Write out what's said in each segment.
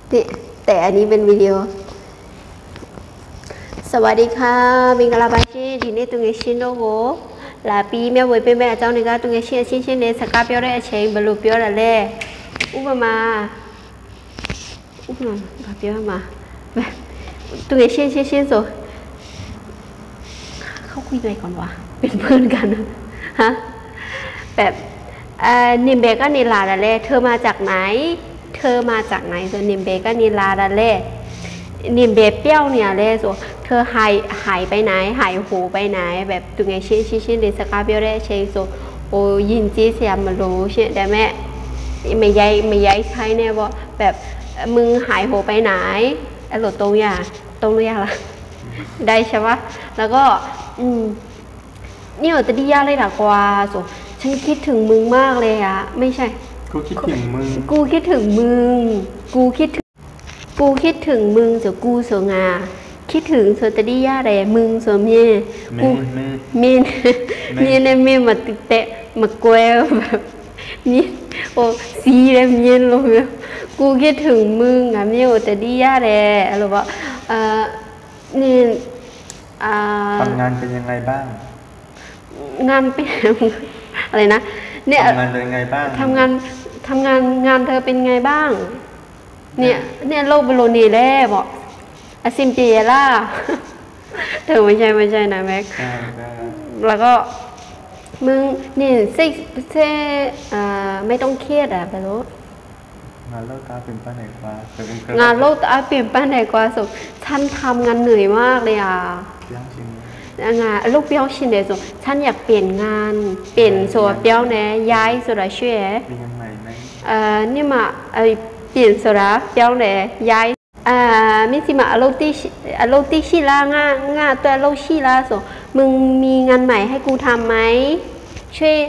นี่แต่อันนี้เป็นวิดีโอสวัสดีค่ะมิงกลาบาชีทีนี้ตุงเอชินโนโกลาปีแม่เวยเป็นแม่เจ้านี่ก็ตุงเอชินเนี่ยสกัดเปียวได้เชงบลูเปียวละเล่อุปมาเปียวมาตุงเอชินโซเขาคุยอะไรก่อนวะเป็นเพื่อนกันฮะแบบนิมเบก็นิลาละเล่เธอมาจากไหนส่วนนิมเบก็นิลาละเล่นิมเบเปี้ยวเนี่ยเล่ส่วนเธอหายไปไหนหายหูไปไหนแบบตุงไงชินเดสกาเปียวได้เชยส่วนโอ้ยินจีเสียมารู้ใช่แต่แม่ไม่ย้ายใช้เนี่ยว่าแบบมึงหายหูไปไหนไอ้หลุดตรงอย่างละได้ใช่ปะแล้วก็นี่เราจะดียากเลยหรอกว่าส่วนฉันคิดถึงมึงมากเลยอะไม่ใช่กูคิดถึงมึงกูคิดถึงมึงส่วนกูส่วนงาคิดถึงส่วนตะดียาอะไรมึงส่วนเมียกูเมียเนี่ยเมียมาติดเตะมาแกวแบบนี่โอ้ซีเลยเมียลงเลยกูคิดถึงมึงอะเมียตะดียาอะไรอะไรวะนี่ทำงานเป็นยังไงบ้างงานเป็นอะไรนะเนี่ยทำงานเป็นยังไงบ้างทำงานเธอเป็นไงบ้างเนี่ยโลกบโลนีแล่บอกอาซิมเจียล่าเธอไม่ใช่นะแม็กแล้วก็มึงนี่ไม่ต้องเครียดไปรู้งานโลกตาเปลี่ยนไปไหนกว่างานโลกตาเปลี่ยนไปไหนกว่าสุดฉันทำงานเหนื่อยมากเลยงานลูกเปี้ยวชินเดสุฉันอยากเปลี่ยนงานเปลี่ยนส่วนเปี้ยวเนี่ยย้ายสุดช่วยมีงานใหม่ไหมนี่มาเปลี่ยนสุดเปี้ยวเนี่ยย้ายมิสิมาโลติชิลางาตัวโลชิลาสุมึงมีงานใหม่ให้กูทำไหมช่วย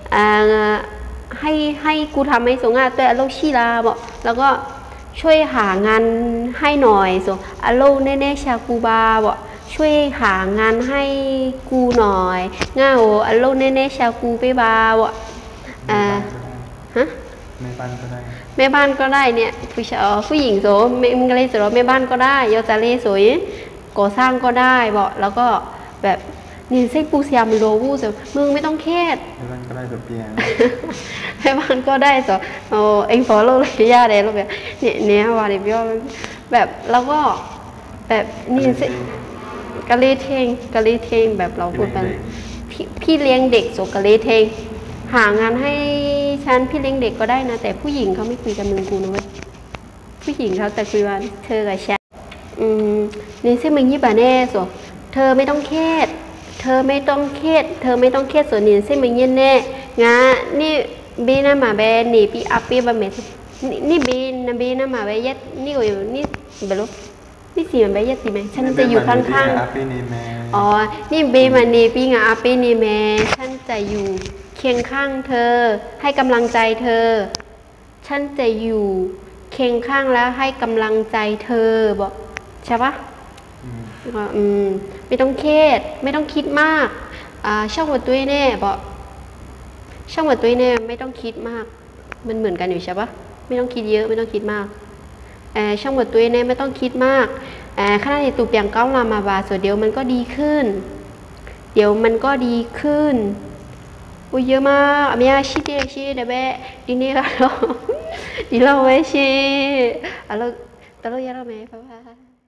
ให้กูทำไหมส่งงานตัวโลชิลาบอกแล้วก็ช่วยหางานให้หน่อยส่งโลเน่ชากูบาบอกช่วยหางานให้กูหน่อยง่าโอโลเน่ชากูไปบาวะฮะแม่บ้านก็ได้เนี่ยผู้หญิงโสมึงก็เลยโสแม่บ้านก็ได้ยอจาเล่สวยก่อสร้างก็ได้บอกแล้วก็แบบนี่เซ็กปูเซียมโลวูสมึงไม่ต้องเครียดแม่บ้านก็ได้แบบเปียแม่บ้านก็ได้สโอ้เอ็งฟอลโล่เลยยาเลยแล้วแบบเนี่ยว่าเดี๋ยวแบบแล้วก็แบบนี่เซ็กกะเลเทงแบบเราพูดกันพี่เลี้ยงเด็กโสกะเลเทงหางานให้ฉันพี่เลี้ยงเด็กก็ได้นะแต่ผู้หญิงเขาไม่คุยกับมึงกูนะเว้ยผู้หญิงเขาแต่คุยว่าเธอกับฉันนี่ซึ่งมึงยี่ป่ะแน่โสเธอไม่ต้องเครียดส่วนนี่ซึ่งมึงยี่แน่งานี่บีน่ามาเบนี่ปีอัปปีบะเมสนี่บีน่ามาเบยัดนี่ก็อยู่นี่เบลูนี่สิมันไปยัดสิไหมฉันจะอยู่ข้างๆอ๋อนี่เบมันนี่ปีงาอาเปนี่แม่ฉันจะอยู่เคียงข้างเธอให้กำลังใจเธอฉันจะอยู่เคียงข้างแล้วให้กำลังใจเธอบอกใช่ปะไม่ต้องเครียดไม่ต้องคิดมากช่องวัดตุ้ยแน่บอกช่องวัดตุ้ยแน่ไม่ต้องคิดมากมันเหมือนกันอยู่ใช่ปะไม่ต้องคิดเยอะไม่ต้องคิดมากช่องวัดตุ้ยแน่ไม่ต้องคิดมากขณะที่ตุกอย่างก้าวลามาบาส่วนเดียวมันก็ดีขึ้นโอ้เยอะมากอามีอาชีเดเบดีนี่ก็ดีเราไม่ชีอะไรตลอดยาเราไหมพ่อ